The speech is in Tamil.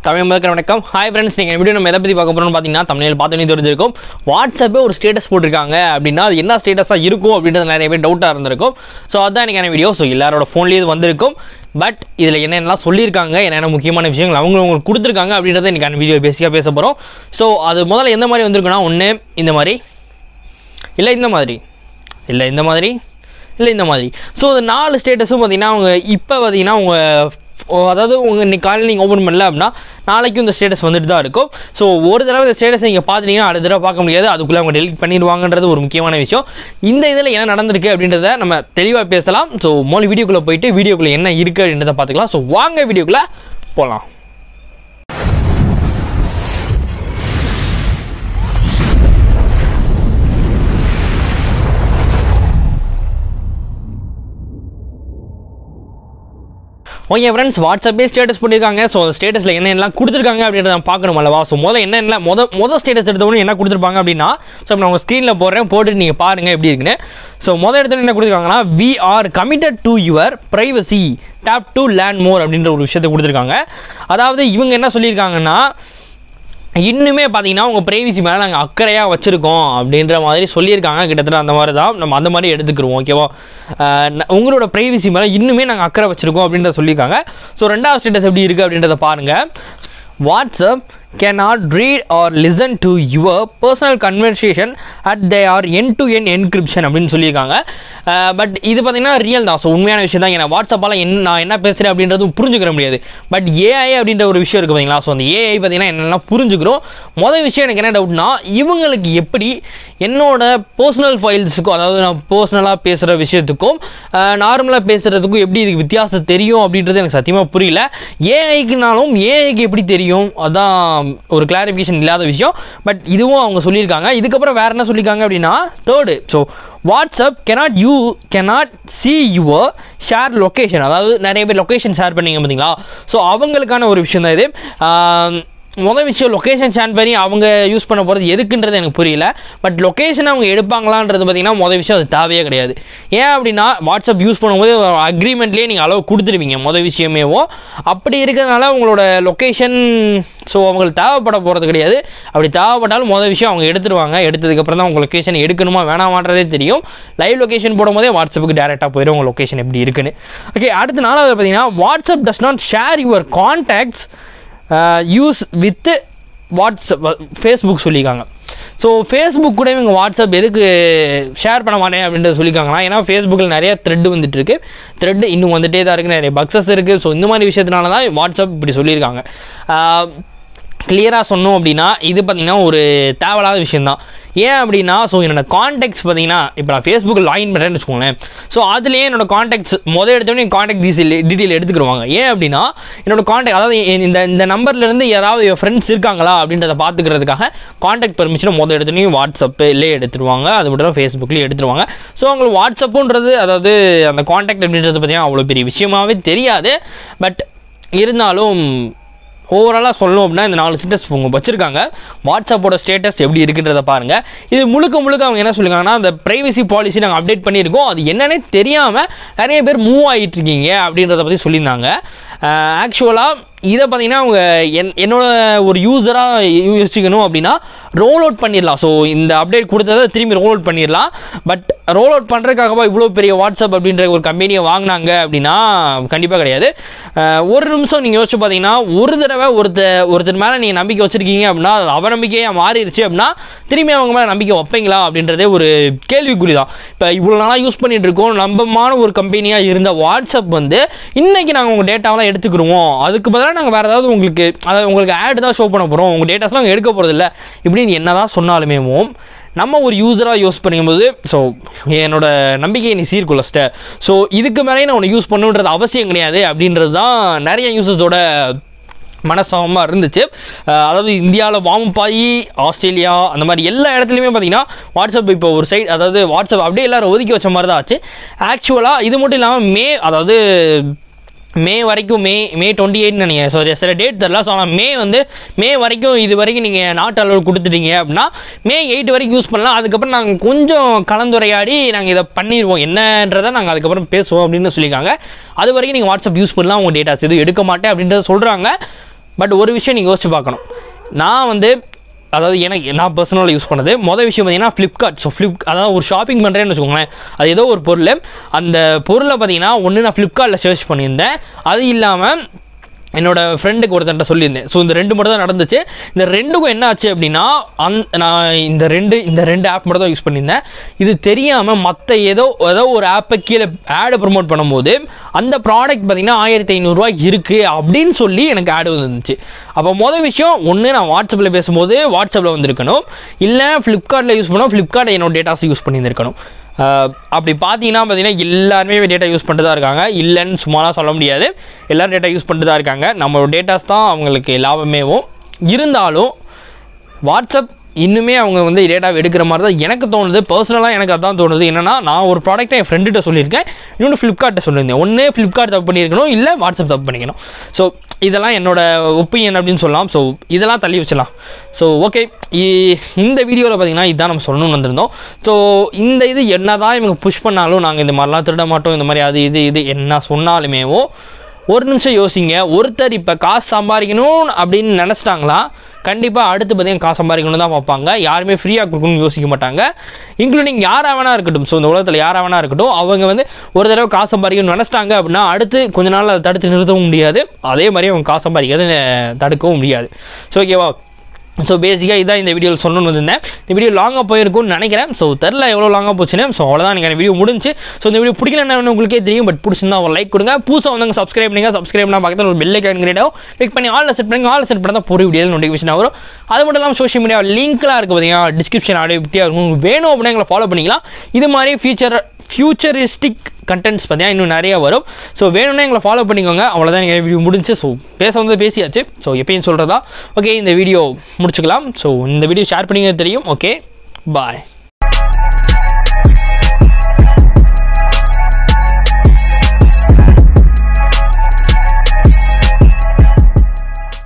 தமிழ் மக்கள் வணக்கம். ஹாய் ஃப்ரெண்ட்ஸ், நீங்கள் வீடியோ நம்ம எதை பற்றி பார்க்க போகிறோம்னு பார்த்தீங்கன்னா தமிழில் பார்த்தோன்னே தெரிஞ்சிருக்கும். வாட்ஸ்அப்பே ஒரு ஸ்டேட்டஸ் போட்டிருக்காங்க அப்படின்னா அது என்ன ஸ்டேட்டஸாக இருக்கும் அப்படின்றது நிறைய பேர் டவுட்டாக இருந்திருக்கும். ஸோ அதுதான் எனக்கான வீடியோ. ஸோ எல்லாரோட ஃபோன்லேயே இது வந்திருக்கும். பட் இதில் என்னென்னலாம் சொல்லியிருக்காங்க, என்னென்ன முக்கியமான விஷயங்கள் அவங்களுக்கு கொடுத்துருக்காங்க அப்படின்றத எனக்கான வீடியோ பேசிக்காக பேச போகிறோம். ஸோ அது முதல்ல எந்த மாதிரி வந்திருக்குன்னா, ஒன்று இந்த மாதிரி, இல்லை இந்த மாதிரி, இல்லை இந்த மாதிரி, இல்லை இந்த மாதிரி. ஸோ அது 4 ஸ்டேட்டஸும் பார்த்தீங்கன்னா அவங்க இப்போ பார்த்தீங்கன்னா அவங்க அதாவது உங்கள் இன்றைக்கி காலையில் நீங்கள் ஓப்பன் பண்ணல அப்படின்னா நாளைக்கும் இந்த ஸ்டேட்டஸ் வந்துட்டு தான் இருக்கும். ஸோ ஒரு தடவை இந்த ஸ்டேட்டஸ் நீங்கள் பார்த்துட்டீங்கன்னா அடுத்த தடவை பார்க்க முடியாது. அதுக்குள்ளே அவங்க டெலிட் பண்ணிடுவாங்கன்றது ஒரு முக்கியமான விஷயம். இந்த இதில் என்ன நடந்திருக்கு அப்படின்றத நம்ம தெளிவாக பேசலாம். ஸோ மொழி வீடியோக்குள்ளே போயிட்டு வீடியோக்குள்ளே என்ன இருக்குது அப்படின்றத பார்த்துக்கலாம். ஸோ வாங்க வீடியோக்குள்ளே போகலாம். ஓகே ஃப்ரெண்ட்ஸ், வாட்ஸ்அப்பே ஸ்டேட்டஸ் பண்ணியிருக்காங்க. ஸோ ஸ்டேட்டஸில் என்னென்னலாம் கொடுத்துருக்காங்க அப்படின்றத பார்க்கணும் அல்லவா. ஸோ மொதல் ஸ்டேட்டஸ் எடுத்தவொடனே என்ன கொடுத்துருப்பாங்க அப்படின்னா, ஸோ நான் உங்கள் ஸ்க்ரீனில் போட்டுட்டு நீங்கள் பாருங்கள் எப்படி இருக்குன்னு. ஸோ எடுத்தவொடனே என்ன கொடுத்துருக்காங்கன்னா, we are committed to your privacy, tap to learn more அப்படின்ற ஒரு விஷயத்தை கொடுத்துருக்காங்க. அதாவது இவங்க என்ன சொல்லியிருக்காங்கன்னா, இன்னுமே பார்த்தீங்கன்னா உங்கள் ப்ரைவசி மேலே நாங்கள் அக்கறையாக வச்சுருக்கோம் அப்படின்ற மாதிரி சொல்லியிருக்காங்க. கிட்டத்தட்ட அந்த மாதிரி தான் நம்ம அந்த மாதிரி எடுத்துக்கிறோம். ஓகேவா, உங்களோட ப்ரைவசி மேலே இன்னுமே நாங்கள் அக்கறை வச்சுருக்கோம் அப்படின்றத சொல்லியிருக்காங்க. ஸோ ரெண்டாவது ஸ்டேட்டஸ் எப்படி இருக்குது அப்படின்றத பாருங்கள். WhatsApp cannot read or listen to your personal conversation at their end-to-end encryption அப்படின்னு சொல்லியிருக்காங்க. பட் இது பார்த்தீங்கன்னா ரியல் தான். ஸோ உண்மையான விஷயம் தான். ஏன்னா வாட்ஸ்அப்பால் நான் என்ன பேசுகிறேன் அப்படின்றது புரிஞ்சுக்கிற முடியாது. பட் ஏஐ அப்படின்ற ஒரு விஷயம் இருக்குது பார்த்தீங்களா. ஸோ அந்த ஏஐ பார்த்தீங்கன்னா என்னெல்லாம் புரிஞ்சுக்கிறோம். மொதல் விஷயம் எனக்கு என்ன டவுட்னா, இவங்களுக்கு எப்படி என்னோட பர்சனல் ஃபைல்ஸுக்கும், அதாவது நான் பர்சனலாக பேசுகிற விஷயத்துக்கும் நார்மலாக பேசுகிறதுக்கும் எப்படி இதுக்கு வித்தியாசம் தெரியும் அப்படின்றது எனக்கு சத்தியமாக புரியல. ஏஐக்குனாலும் ஏஐக்கு எப்படி தெரியும், அதான் ஒரு கிளாரிஃபிகேஷன் இல்லாத விஷயம். பட் இதுவும் அவங்க சொல்லியிருக்காங்க. இதுக்கப்புறம் வேறு என்ன சொல்லியிருக்காங்க அப்படின்னா, third, so WhatsApp cannot see your share location. அதாவது நிறைய பேர் லொக்கேஷன் ஷேர் பண்ணிங்க பார்த்தீங்களா. ஸோ அவங்களுக்கான ஒரு விஷயம் தான் இது. மொதல் விஷயம், லொக்கேஷன் ஷேர் பண்ணி அவங்க யூஸ் பண்ண போகிறது எதுக்குன்றது எனக்கு புரியல. பட் லொக்கேஷன் அவங்க எடுப்பாங்களான்றது பார்த்தீங்கன்னா மொதல் விஷயம் அது தேவையே கிடையாது. ஏன் அப்படின்னா வாட்ஸ்அப் யூஸ் பண்ணும்போது அக்ரிமெண்ட்லேயே நீங்கள் அளவு கொடுத்துருவீங்க மொதல் விஷயமேவோ. அப்படி இருக்கிறதுனால உங்களோட லொக்கேஷன் ஸோ அவங்களுக்கு தேவைப்பட போகிறது கிடையாது. அப்படி தேவைப்பட்டாலும் மொதல் விஷயம் அவங்க எடுத்துருவாங்க. எடுத்ததுக்கப்புறம் தான் உங்கள் லொக்கேஷன் எடுக்கணுமா வேணாமான்றதே தெரியும். லைவ் லொக்கேஷன் போடும்போதே வாட்ஸ்அப்புக்கு டேரெக்டாக போயிடும் உங்கள் லொக்கேஷன் எப்படி இருக்குன்னு. ஓகே, அடுத்த நாளாவது பார்த்தீங்கன்னா, WhatsApp does not share your contacts use with WhatsApp, Facebook சொல்லியிருக்காங்க. ஸோ ஃபேஸ்புக் கூட இவங்க வாட்ஸ்அப் எதுக்கு ஷேர் பண்ண மாட்டேன் அப்படின்றத சொல்லியிருக்காங்கன்னா, ஏன்னா ஃபேஸ்புக்கில் நிறைய த்ரெட் வந்துட்டுருக்கு. த்ரெட் இன்னும் வந்துகிட்டே தான் இருக்குது, நிறைய பக்ஸஸ் இருக்குது. ஸோ இந்த மாதிரி விஷயத்தினால தான் வாட்ஸ்அப் இப்படி சொல்லியிருக்காங்க. கிளியராக சொன்னோம் அப்படின்னா இது பார்த்திங்கன்னா ஒரு தேவையில்லாத விஷயந்தான். ஏன் அப்படின்னா, ஸோ என்னோடய கான்டாக்ட்ஸ் பார்த்தீங்கன்னா, இப்போ நான் ஃபேஸ்புக்கில் லாகின் பண்ணுறேன்னு வச்சுக்கோங்களேன். ஸோ அதுலேயே என்னோடய கான்டாக்ட்ஸ் எடுத்தோடனே கான்டாக்ட் டீட்டெயில் எடுத்துக்கிடுவாங்க. ஏன் அப்படின்னா என்னோடய கான்டாக்ட், அதாவது இந்த நம்பர்லேருந்து யாராவது என் ஃப்ரெண்ட்ஸ் இருக்காங்களா அப்படின்றத பார்த்துக்கிறதுக்காக கான்டாக்ட் பெர்மிஷனை எடுத்தோடனே வாட்ஸ்அப்பிலே எடுத்துருவாங்க. அது மட்டும் ஃபேஸ்புக்லேயே எடுத்துருவாங்க. ஸோ அவங்களுக்கு வாட்ஸ்அப்புன்றது, அதாவது அந்த கான்டாக்ட் அப்படின்றது பார்த்தீங்கன்னா அவ்வளோ பெரிய விஷயமாகவே தெரியாது. பட் இருந்தாலும் ஓவராலாக சொல்லணும் அப்படின்னா இந்த 4 ஸ்டேட்டஸ் அவங்க வச்சுருக்காங்க. வாட்ஸ்அப்போட ஸ்டேட்டஸ் எப்படி இருக்குன்றதை பாருங்கள். இது முழுக்க அவங்க என்ன சொல்லியிருக்காங்கன்னா, அந்த ப்ரைவசி பாலிசி நாங்கள் அப்டேட் பண்ணியிருக்கோம், அது என்னன்னே தெரியாமல் நிறைய பேர் மூவ் ஆகிட்டு இருக்கீங்க அப்படின்றத பற்றி சொல்லியிருந்தாங்க. ஆக்சுவலாக இதை பார்த்தீங்கன்னா அவங்க என்னோட ஒரு யூஸராக யோசிக்கணும் அப்படின்னா ரோல் அவுட் பண்ணிடலாம். ஸோ இந்த அப்டேட் கொடுத்ததை திரும்பி ரோல் அவுட் பண்ணிடலாம். பட் ரோல் அவுட் பண்ணுறதுக்காகவா இவ்வளோ பெரிய வாட்ஸ்அப் அப்படின்ற ஒரு கம்பெனியை வாங்கினாங்க அப்படின்னா கண்டிப்பாக கிடையாது. ஒரு நிமிஷம் நீங்கள் யோசிச்சு பார்த்தீங்கன்னா, ஒரு தடவை ஒருத்தர் மேலே நீங்கள் நம்பிக்கை வச்சுருக்கீங்க அப்படின்னா அவநம்பிக்கையாக மாறிடுச்சு அப்படின்னா திரும்பி அவங்க மேலே நம்பிக்கை வைப்பீங்களா அப்படின்றதே ஒரு கேள்விக்குறி தான். இப்போ இவ்வளோ நாளாக யூஸ் பண்ணிகிட்டு இருக்கோம், நம்பமான ஒரு கம்பெனியாக இருந்த வாட்ஸ்அப் வந்து இன்றைக்கி நாங்கள் உங்கள் டேட்டாவெலாம் எடுத்துக்கிடுவோம், அதுக்கு பதிலாக நாங்கள் வேறு ஏதாவது உங்களுக்கு ஆட் தான் ஷோ பண்ண போகிறோம், உங்கள் டேட்டாஸ்லாம் நாங்கள் எடுக்க போகிறதில்ல இப்படின்னு என்ன தான் சொன்னாலுமே நம்ம ஒரு யூஸராக யூஸ் பண்ணும்போது, ஸோ என்னோட நம்பிக்கையை நீ சீர்குலைச்சிட்ட, ஸோ இதுக்கு மேலே நான் உன்னை யூஸ் பண்ணுன்றது அவசியம் கிடையாது அப்படின்றது தான் நிறைய யூசர்ஸோட மனசாபமாக இருந்துச்சு. அதாவது இந்தியாவில் வாமப்பாயி, ஆஸ்திரேலியா, அந்த மாதிரி எல்லா இடத்துலையுமே பார்த்தீங்கன்னா வாட்ஸ்அப் இப்போ ஒரு சைட், அதாவது வாட்ஸ்அப் அப்படியே எல்லோரும் ஒதுக்கி வச்ச மாதிரி தான் ஆச்சு. ஆக்சுவலாக இது மட்டும் இல்லாமல் அதாவது மே வரைக்கும் மே 28 நினைக்கிறேன். ஸோ சில டேட் தெரில. ஸோ ஆனால் மே வரைக்கும் இது வரைக்கும் நீங்கள் நாட்டு அளவு கொடுத்துட்டீங்க அப்படின்னா மே 8 வரைக்கும் யூஸ் பண்ணலாம். அதுக்கப்புறம் நாங்கள் கொஞ்சம் கலந்துரையாடி நாங்கள் இதை பண்ணிடுவோம், என்னன்றதை நாங்கள் அதுக்கப்புறம் பேசுவோம் அப்படின்னு சொல்லியிருக்காங்க. அது வரைக்கும் நீங்கள் வாட்ஸ்அப் யூஸ் பண்ணலாம், உங்கள் டேட்டாஸ் எதுவும் எடுக்க மாட்டேன் அப்படின்றத சொல்கிறாங்க. பட் ஒரு விஷயம் நீங்கள் யோசிச்சு பார்க்கணும். நான் வந்து அதாவது நான் பர்சனலாக யூஸ் பண்ணது மொதல் விஷயம் பார்த்தீங்கன்னா ஃப்ளிப்கார்ட். ஸோ அதாவது ஒரு ஷாப்பிங் பண்ணுறேன்னு வச்சுக்கோங்களேன், அது ஏதோ ஒரு பொருள், அந்த பொருளை பார்த்தீங்கன்னா ஒன்று நான் ஃப்ளிப்கார்ட்டில் சர்ச் பண்ணியிருந்தேன், அது இல்லாமல் என்னோடய ஃப்ரெண்டுக்கு ஒருத்தன்ட்ட சொல்லியிருந்தேன். ஸோ இந்த 2 மட்டும் தான் நடந்துச்சு. இந்த 2க்கும் என்ன ஆச்சு அப்படின்னா, நான் இந்த ரெண்டு ஆப் மட்டும் தான் யூஸ் பண்ணியிருந்தேன். இது தெரியாமல் மற்ற ஏதோ ஒரு ஆப்பை கீழே ஆடை ப்ரமோட் பண்ணும்போது அந்த ப்ராடக்ட் பார்த்திங்கன்னா 1500 இருக்குது அப்படின்னு சொல்லி எனக்கு ஆடு வந்துருந்துச்சு. அப்போ மொதல் விஷயம், ஒன்று நான் வாட்ஸ்அப்பில் பேசும்போது வாட்ஸ்அப்பில் வந்திருக்கணும், இல்லை ஃப்ளிப்கார்ட்டில் யூஸ் பண்ணோம், ஃப்ளிப்கார்ட்டில் என்னோட டேட்டாஸ் யூஸ் பண்ணியிருக்கணும். அப்படி பார்த்தீங்கன்னா எல்லாருமே டேட்டா யூஸ் பண்ணிட்டு தான் இருக்காங்க, இல்லைன்னு சும்மாலாம் சொல்ல முடியாது. எல்லோரும் டேட்டா யூஸ் பண்ணிட்டு தான் இருக்காங்க. நம்மளோட டேட்டாஸ் தான் அவங்களுக்கு லாபமேவும். இருந்தாலும் வாட்ஸ்அப் இன்னுமே அவங்க வந்து டேட்டாவை எடுக்கிற மாதிரி தான் எனக்கு தோணுது. பர்சனலாக எனக்கு அதான் தோணுது. என்னென்னா, நான் ஒரு ப்ராடக்ட்டை என் ஃப்ரெண்டுகிட்ட சொல்லியிருக்கேன், இன்னொன்று ஃப்ளிப்கார்ட்டை சொல்லியிருந்தேன். ஒன்று ஃப்ளிப்கார்ட் தப்பு பண்ணியிருக்கணும், இல்லை வாட்ஸ்அப் தப்பு பண்ணிக்கணும். ஸோ இதெல்லாம் என்னோடய ஒப்பீனியன் அப்படின்னு சொல்லலாம். ஸோ இதெல்லாம் தள்ளி வச்சிடலாம். ஸோ ஓகே, இந்த வீடியோவில் பார்த்திங்கன்னா இதுதான் நம்ம சொல்லணும்னு வந்திருந்தோம். ஸோ இது என்ன தான் இவங்க புஷ் பண்ணாலும் நாங்கள் இந்த மாதிரிலாம் திருட மாட்டோம், இந்த மாதிரி அது இது என்ன சொன்னாலுமேவோ ஒரு நிமிஷம் யோசிங்க. ஒருத்தர் இப்போ காசு சம்பாதிக்கணும் அப்படின்னு நினச்சிட்டாங்களா, கண்டிப்பாக அடுத்து பார்த்தீங்கன்னா காசு சம்பாதிக்கணும் தான் பார்ப்பாங்க. யாருமே ஃப்ரீயாக கொடுக்கணும்னு யோசிக்க மாட்டாங்க, இன்க்ளூடிங் யாராக வேணா இருக்கட்டும். ஸோ இந்த உலகத்தில் யாராக வேணா இருக்கட்டும், அவங்க வந்து ஒரு தடவை காசு சம்பாதிக்கணும்னு நினச்சிட்டாங்க அப்படின்னா அடுத்து கொஞ்ச நாள் அதை தடுத்து நிறுத்தவும் முடியாது, அதே மாதிரி அவங்க காசு சம்பாதிக்கிறது தடுக்கவும் முடியாது. ஸோ ஓகேவா? ஸோ பேசிக்காக இதான் இந்த வீடியோவில் சொல்லணும்னு வந்திருந்தேன். இந்த வீடியோ லாங்காக போயிருக்கும்னு நினைக்கிறேன். ஸோ தெரில எவ்வளோ லாங்காக போச்சுன்னு. ஸோ அவ்வளோதான், எனக்கு வீடியோ முடிஞ்சு. ஸோ இந்த வீடியோ பிடிக்கலன்னு உங்களுக்கே தெரியும், பட் பிடிச்சிருந்தா ஒரு லைக் கொடுங்க. புதுசாக வந்து சப்ஸ்கிரைப் பண்ணால் பக்கத்தில் ஒரு பெல் ஐக்கான் கிரியேட் ஆகும், கிளிக் பண்ணி ஆல் செட் பண்ணுங்க. ஆல் செட் பண்ணால் தான் பொறு வீடியோ நோட்டிஃபிகேஷன் வரும். அது மட்டும் இல்லாமல் சோஷியல் மீடியா லிங்க்லாம் இருக்குது பார்த்தீங்கன்னா, டிஸ்கிரிப்ஷன் ஆடியோட்டியாக இருக்கும். உங்களுக்கு வேணும் அப்படின்னா எங்களை ஃபாலோ பண்ணிக்கலாம். இது மாதிரி ஃபியூச்சரிஸ்டிக் கண்டென்ட்ஸ் பார்த்தீங்கன்னா இன்னும் நிறைய வரும். ஸோ வேணும்னா எங்களை ஃபாலோ பண்ணிக்கோங்க. அவ்வளோதான், எங்கள் வீடியோ முடிஞ்சு. ஸோ பேசியாச்சு. ஸோ எப்பயும் சொல்கிறதா, ஓகே இந்த வீடியோ முடிச்சுக்கலாம். ஸோ இந்த வீடியோ ஷேர் பண்ணிங்க தெரியும். ஓகே, பாய்.